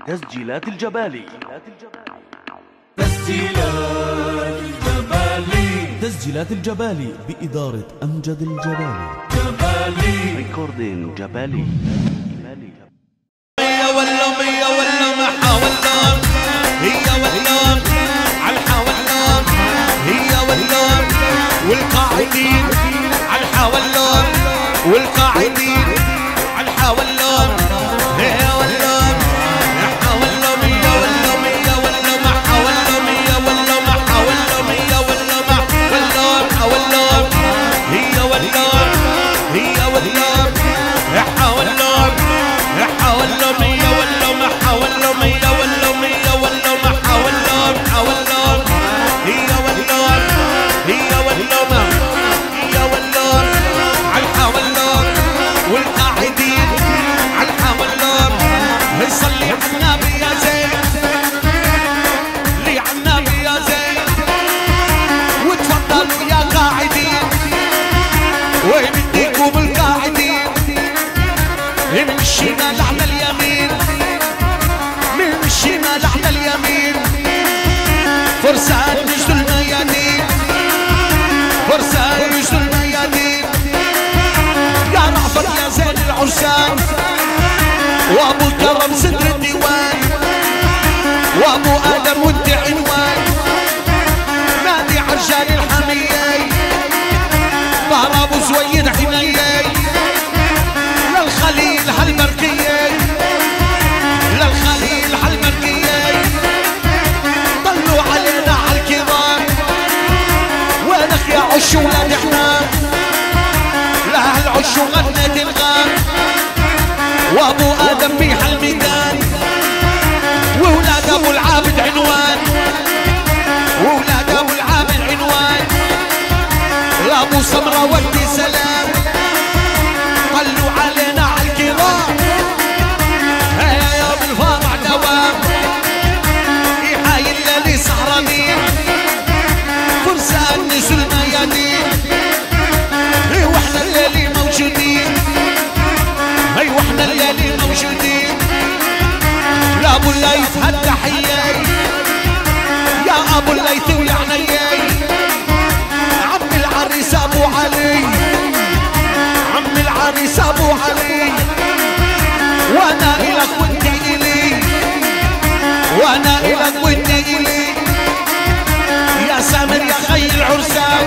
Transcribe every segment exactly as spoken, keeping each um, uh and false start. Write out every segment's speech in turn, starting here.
تسجيلات الجبالي. تسجيلات الجبالي. تسجيلات الجبالي بإدارة أمجد الجبالي. جبالي ريكوردين جبالي. هي ولا مية ولا محا ولا هي ولا عالحا ولا هي ولا والقاعدين عالحا ولا والقاعدين عالحا ولا هي ولا محا ولا مية ولا مية ولا محا ولا مية ولا محا ولا مية ولا محا ولا محا ولا هي ولا هي ولا محا ولا محا ولا مية ولا محا ولا مية ولا مية ولا محا ولا محا ولا هي ولا هي ولا هي ولا عالحا ولا والقاعدين عالحا ولا نصلي على النبي يا زين لي على النبي يا زين وتفضلوا يا قاعدين ويمديكم القاعدين من الشمال على اليمين من الشمال على اليمين فرسان نجد الميادين فرسان نجد الميادين يا رعفت يا زين العرسان وابو الكرم صدر الديوان وابو ادم وانت عنوان نادي عرجال الحمية ظهر ابو زويد حنية للخليل هالمركية للخليل هالمركية طلوا علينا عالكبار وينك يا عش ولاد حمام لا هالعش وغنت الغام وابو ادم بيح الميدان وولاد ابو العابد عنوان وولاد ابو العابد عنوان لابو سمره ودي سلام طلوا علينا عالكرام هيا يا بالفرع دوام يحايل الليالي سهرانين فرسان نزل الميادين هي واحنا الليالي موجودين هي واحنا الليالي موجودين لا ابو الليث هالتحية يا ابو الليث ويا عيني عم العريس ابو علي عم العريس ابو علي وانا الك وانت الي وانا الك وانت الي يا سامر يا خي العرسان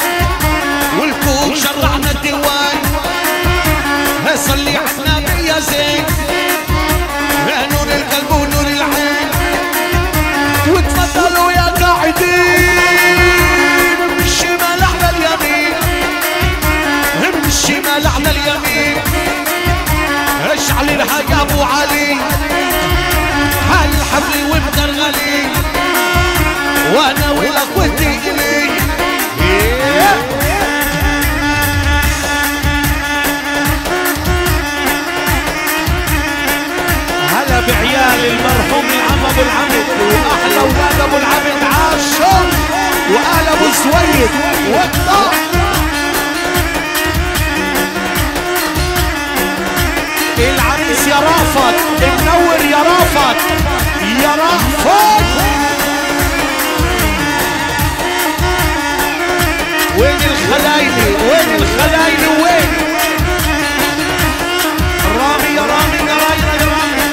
والكوك شرعنا الديوان صلي على النبي يا زين يا نور القلب ونور العين وتفضلوا يا قاعدين من الشمال على اليمين من الشمال على اليمين اشعل لها يا ابو علي هالحفل ومدرغلي وانا ولك وانت الي هلا بعيال المرحوم العم ابو العبد واحلى اولاد ابو العبد عاشر وآل ابو سويد والطاق العريس يا رافت منور يا رافت يا رافت وين الخلايلي وين الخلايلي وين رامي يا رامي يا رامي يا رامي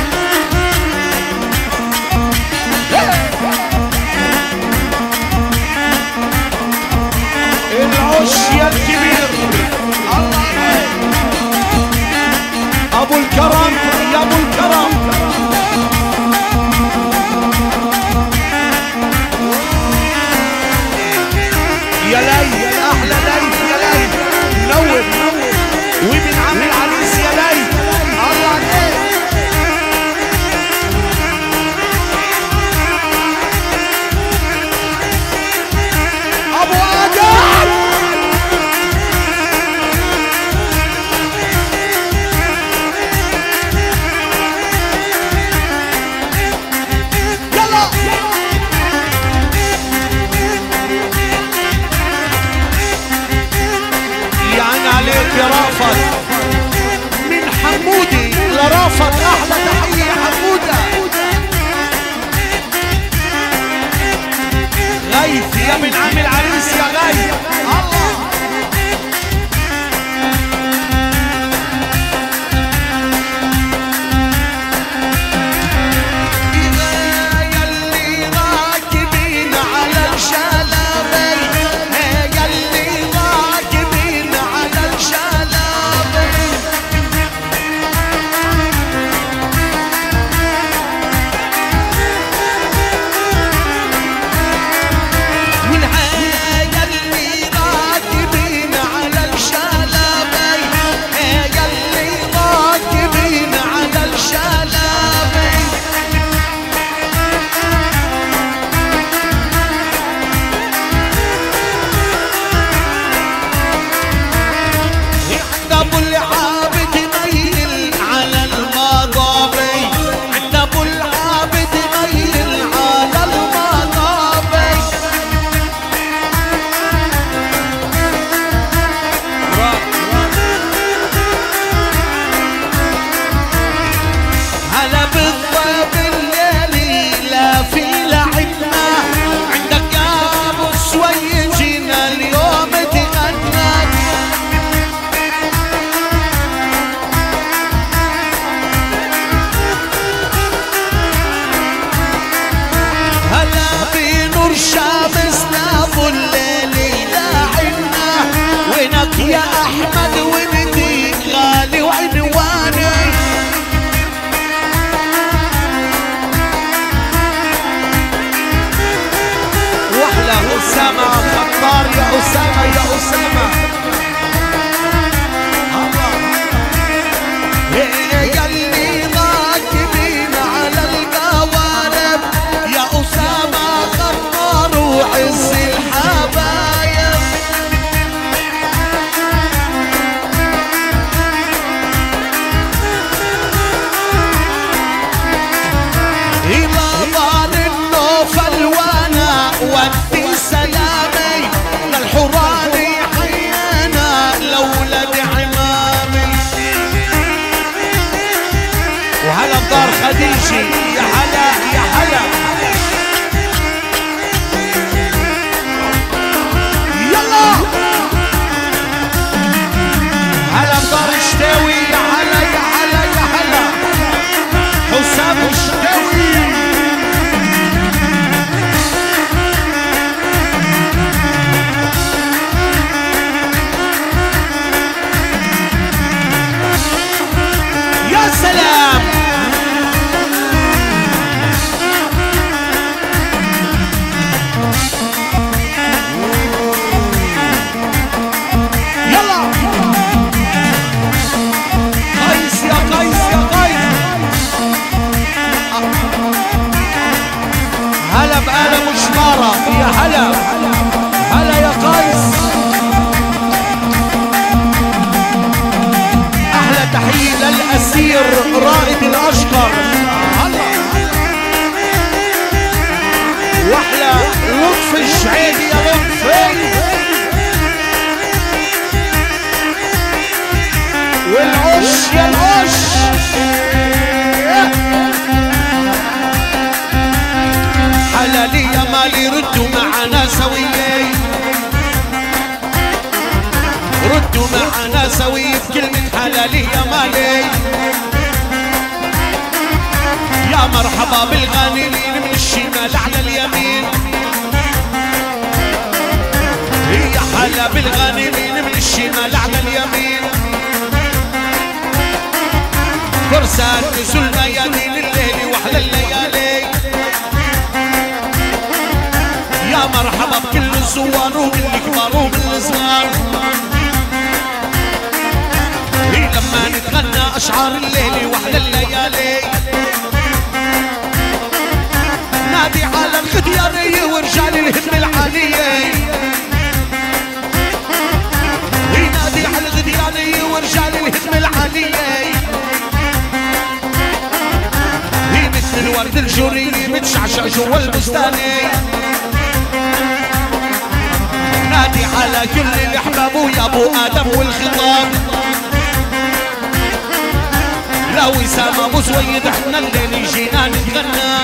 العش يا الكبير الله ابو الكرم يا ابو الكرم يا ليل احلى ليل يا ليل نور وابن عم العريس يا ليل الله عليك ابو ادم يا رافت من حمودي لرافت احلى تحيه حموده هلا بالضيف الليلي لا في لعبنا عندك يا ابو سوي جينا اليوم تغنى هلا بنور شمسنا ابو الليلي لاعنا وينك يا احمد ونديك غالي وعنواني واحلى اسامه خطار يا اسامه يا اسامه يلي راكبين على القوارب يا اسامه خطار وعز الحبايب إلى دار النوفل وانا ودي سلامي للحوراني حيانا لولد عمامي وهلا بدار خديجي يا هلا يا هلا يلا هلا بدار شتاوي يا هلا يا هلا يا هلا حسام الشتاوي يا سلام يلا قيس يا قيس يا قيس هلا بآل مشمارة يا هلا هلا يا قيس أحلى تحية للأسير رائد الأشقر هلا وأحلى لطفي الشعيبي يا لطفي والعش يا العش حلالي يا مالي ردوا معنا سوية ردوا معنا سوية بكلمة حلالي يا مالي يا مرحبا بالغانمين من الشمال على اليمين يا حلا بالغانمين من الشمال على اليمين فرسان نزل ميادين الليل واحلى الليالي يا مرحبا بكل الزوار ومن الكبار ومن الصغار لما نتغنى اشعار الليل واحلى الليالي نادي على الغديانية ورجال الهم العالية ينادي على الغديانية ورجال الهم العالية هي مثل الورد الجوري متشعشع جوا البستاني نادي على كل الاحباب ويا ابو ادم والخطاب لا وسام ابو سويد احنا الليل جينا نتغنى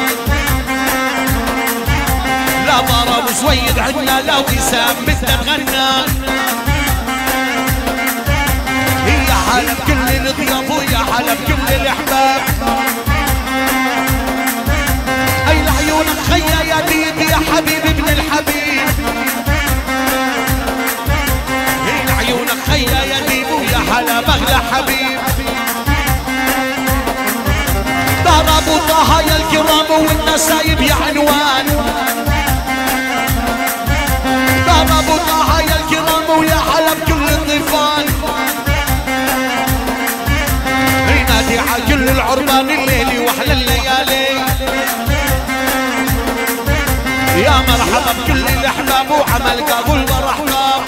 لا بار ابو سويد عنا لا وسام بدنا نغنى هي حالة بكل الضياف ويا حالة بكل الاحباب اي لعيونك خيا يا ديدي يا حبيبي ابن الحبيب هي لعيونك خيا يا ديدي ويا حلا بغلى حبيب دار ابو طه يا الكرام والنسايب يا عنوان دار ابو طه يا الكرام ويا حلب كل الضيفان ينادي على كل العربان الليلي واحلى الليالي يا مرحبا بكل الاحباب وعمل قابل برحقاب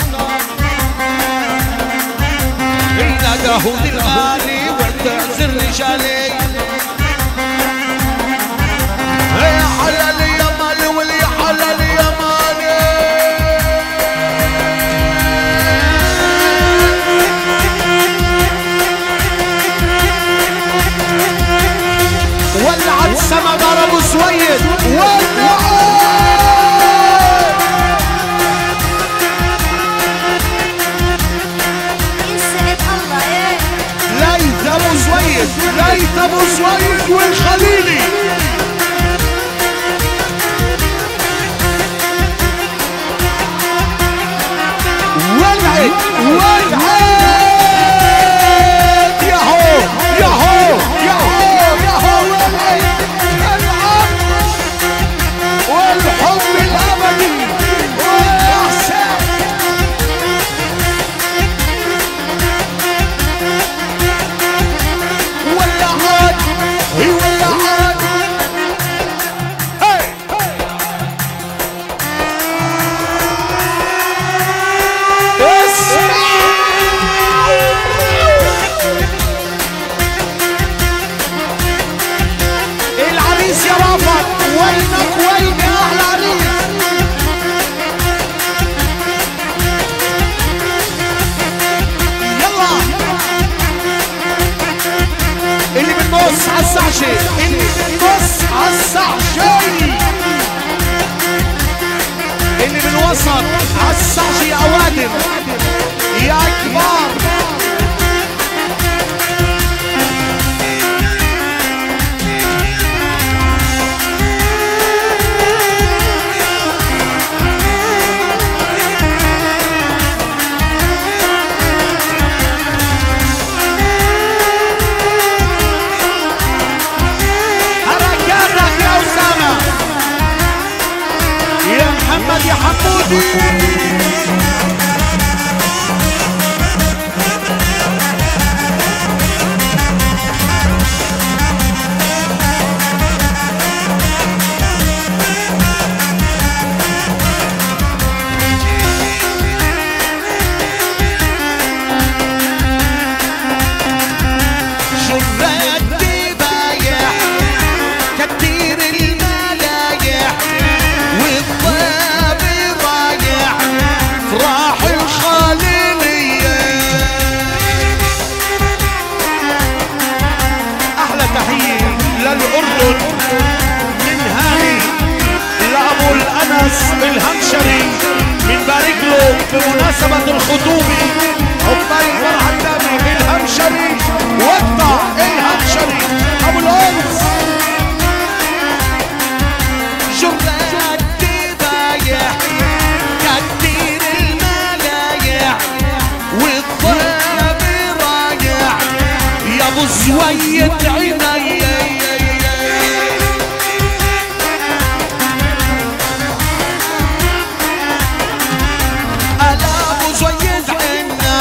يناداه للغالي واعتز الرجالي يا حلال يا مالي واللي حلال يا مالي زويد ولعوا. ليث ابو زويد، ليث ابو زويد والخليلي. ولعت ولعت ياهو ياهو ياهو ياهو. ولعت العب والحب الابدي والاحسان. ولعت هي ولعت. العريس يا رافض وينك وين يا احلى عريس. يلا اللي بالنص عالسعشي، اللي بالنص عالسعشي، اللي بالوسط عالسعشي يا اوادم يا كبار. حركاتك يا أسامة يا محمد يا حمودي. الهمشري بنبارك له بمناسبة الخطوبة. عقبال الفرحة النبي الهمشري وقطع الهمشري أبو الأنس. جرات بايع كتير الملايع والضرب رايع يا ابو زويد عيني. ألا ابو زويد عيني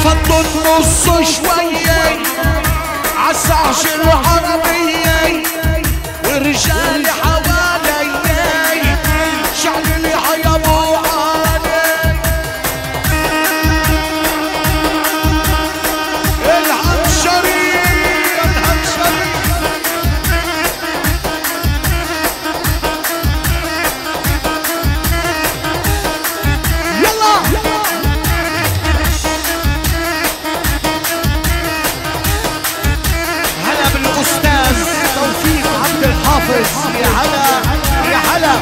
فضوا النص شوية عالساعة العربية ورجال حوالي شعل لي يا ابو علي الهمشري الهمشري يلا هلا بالاستاذ توفيق عبد الحافظ يا هلا يا هلا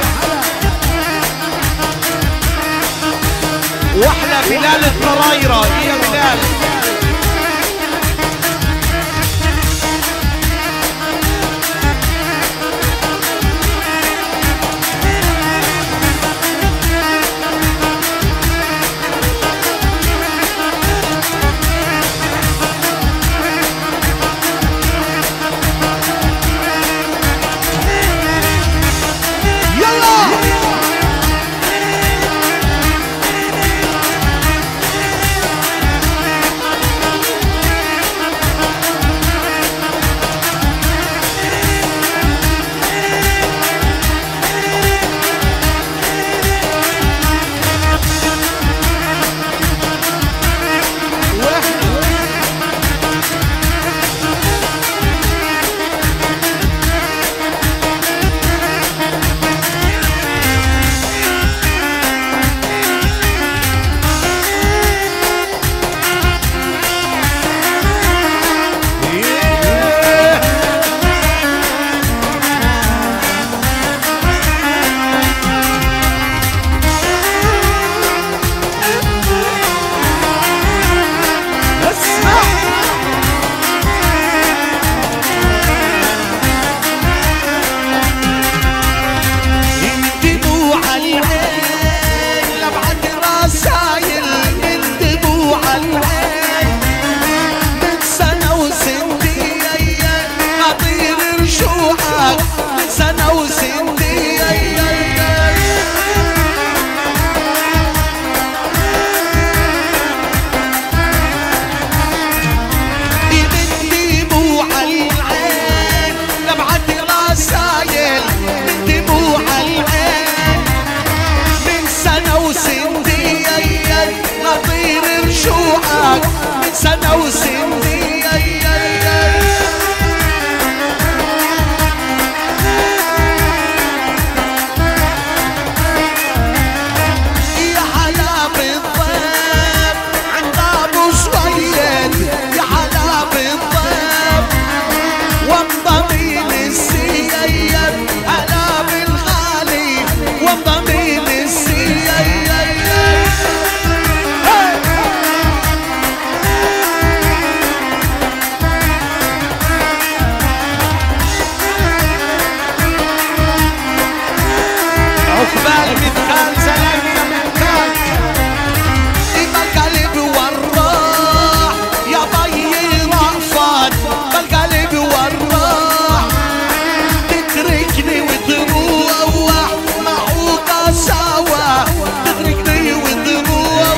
واحلى بلال الطرايرة يا بلال سنة وسنين يا حلا بالضيف عند ابو سويد يا حلا بالضيف وانضمي للسيد هلا بالغالي وانضمي للسيد عقبال مثال سلام يا مكان بالقلب والراح يا بي رأفت بالقلب والراح تتركني وتروح معوقة سوا تتركني وتروح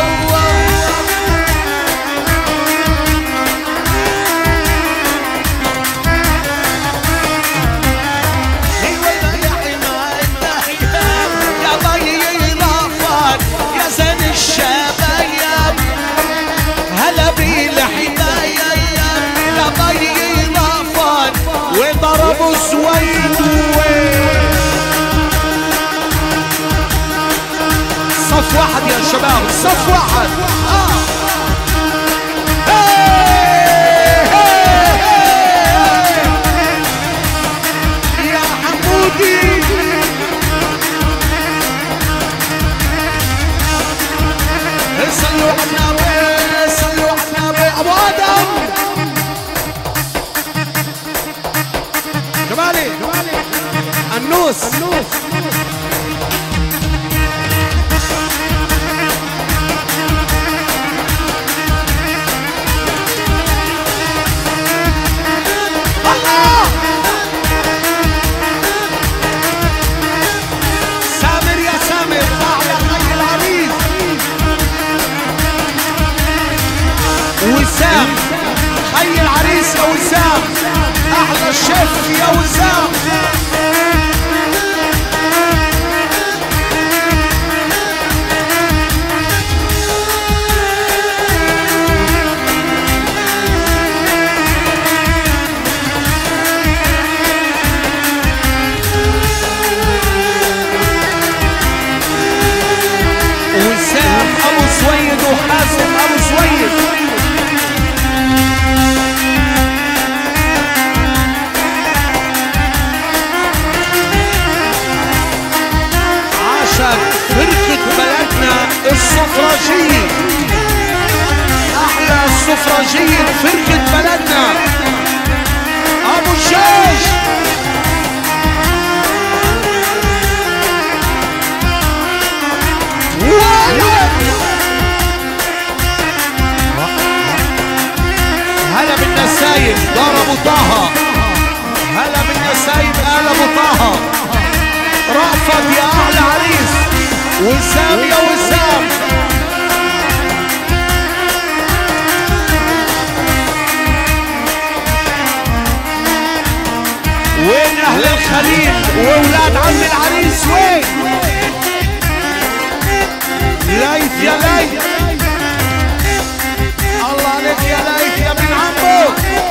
الشباب هلا بالحماية يا ضي ضافان وضربوا سويد صف واحد يا شباب صف واحد آه. يا حمودي صلوا على النبي صلوا على النبي ابو ادم جمالي النوس النوس وسام خي العريس يا وسام، احلى الشيف يا وسام. وسام ابو سويد وحازم ابو سويد. عشان فرقة بلدنا السفراجية، احلى السفراجية فرقة بلدنا ابو الجيش. هلا بالنسايب دار ابو طه، هلا بالنسايب آل ابو طه. رأفت يا احلى عريس، وسام يا وسام. وين اهل الخليل واولاد عم العريس؟ وين ليث يا ليث؟ الله عليك يا ليث يا ابن عمو.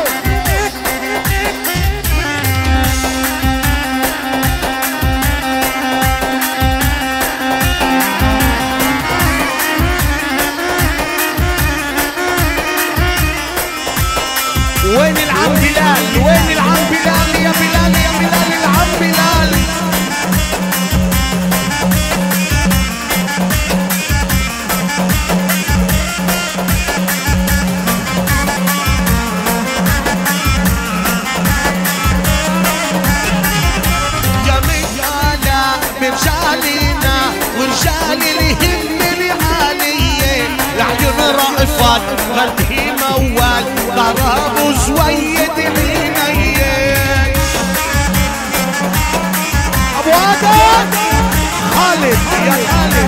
وين العم بلال؟ وين العم بلال يا بلال يا بلال العم بلال؟ برجالنا ورجال الهم العالية، العيون رأفت غدي موال ضرب زويد عينيه. ابو ادم خالد يا خالد.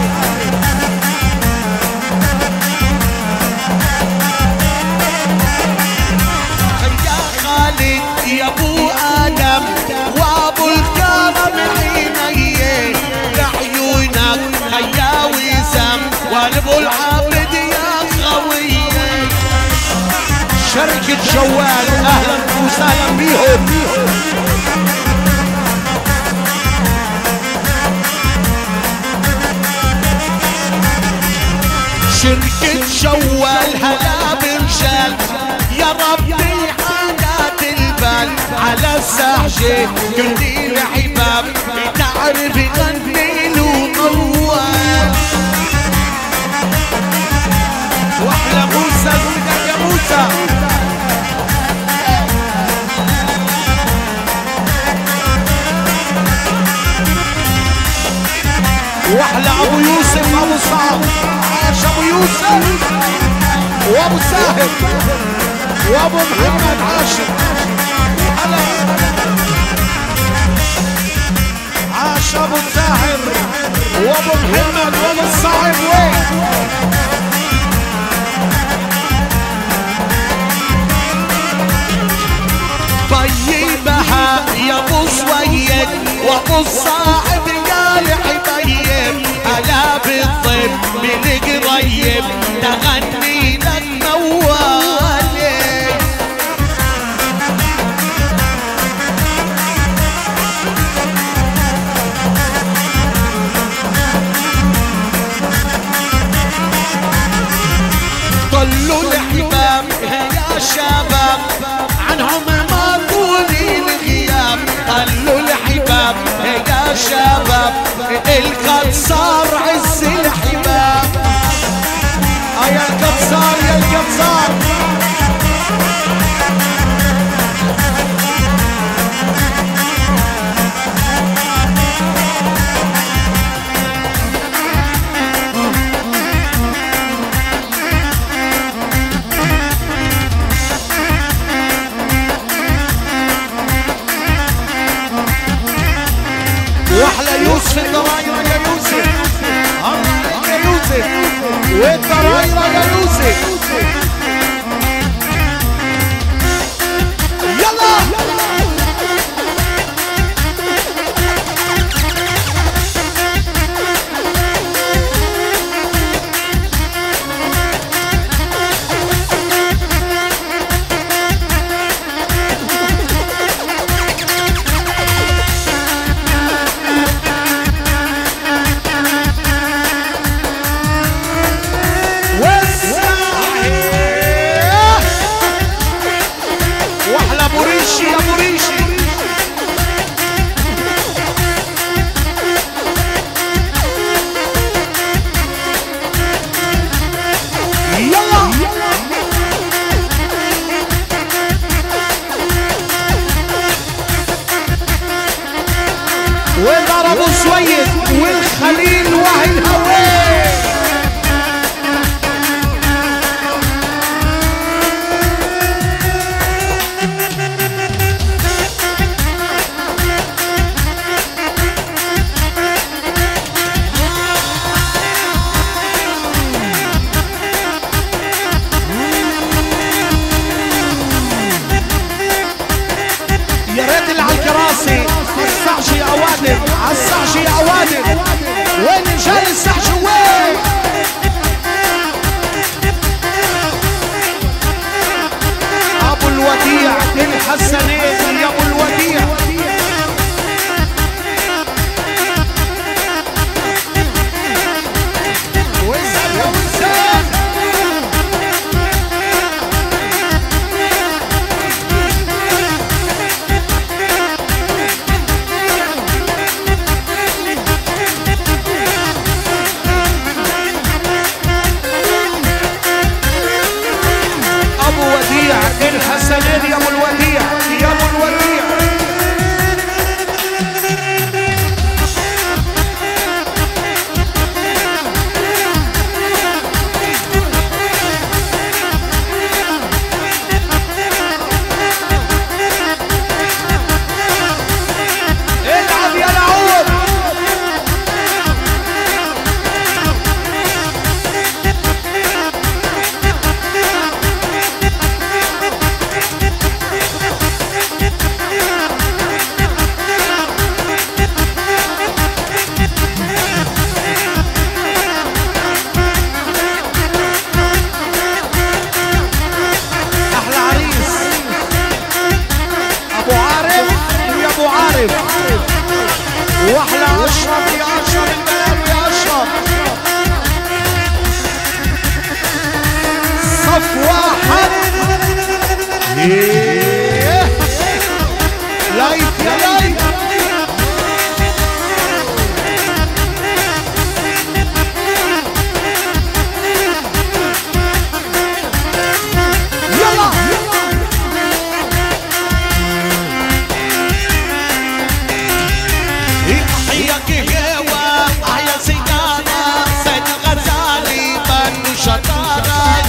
يا خالد يا ابو ادم وابو الكرم عينيه، لعيونك هيا وسام وابو العابد يا خويه. شركة جوال اهلا وسهلا بيهم. شركة جوال هلا برجال، يا ربي حاجات البال على الساحة كل الحباب تعرف يغني له موال. واحلى موسى زوجك يا موسى. واحلى ابو يوسف ابو صعب، عاش ابو يوسف وابو ساهر وابو محمد عاشر. هلا عاش ابو ساهر وابو محمد وابو الصعب. وين طيبها يا ابو سويد وابو الصاحب يا الحبيب، هلا بالطيب من قريب تغني لك موالي. طلوا الحباب يا شباب عنهم ما طولي الغياب. طلوا الحباب يا شباب القد صار عز الحباب. آه يا القد صار يا القد صار. واحلى اوادم عالصحش يا اوادم وين رجال الصحش وين ابو الوديع الحسنين يا ابو الوديع وسام يا وسام ابو وديع الحسنين يا ابو الوديع يا ابو الوديع العب يا لعوب واحلى اشرف يا اشرف البلد يا اشرف صف واحد لايف يا لايف يلا حياك هوا احيا سيدانا سيد الغزالي بنو شطارة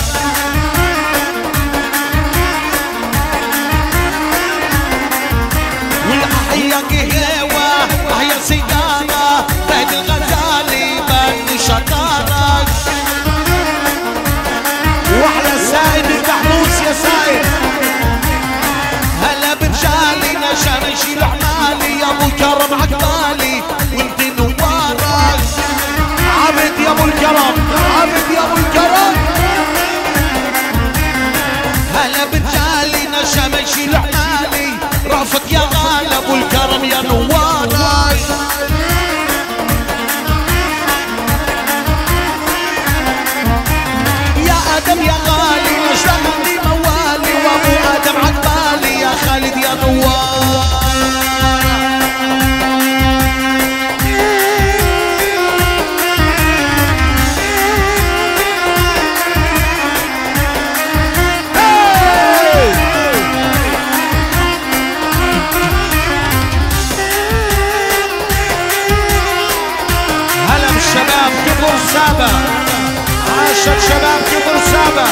والحياك هوا احيا سيدانا سيد الغزالي بنو شطارة واحلى سايد المحبوس يا سايد هلا برجالي نشر يشيل اعمالي يا ابو كرم عقبالي وانت نوارك عبد يا ابو الكرم عبد يا ابو الكرم هلا برجالي نشر يشيل اعمالي رافق يا غالي ابو الكرم يا نوارك يا ادم يا غالي نشرني موالي وابو ادم عقبالي يا خالد يا نوار هلا بالشباب كبر سابا عاشت شباب كبر سابا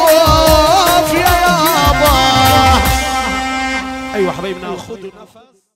ايوه حبايبنا خذوا نفس.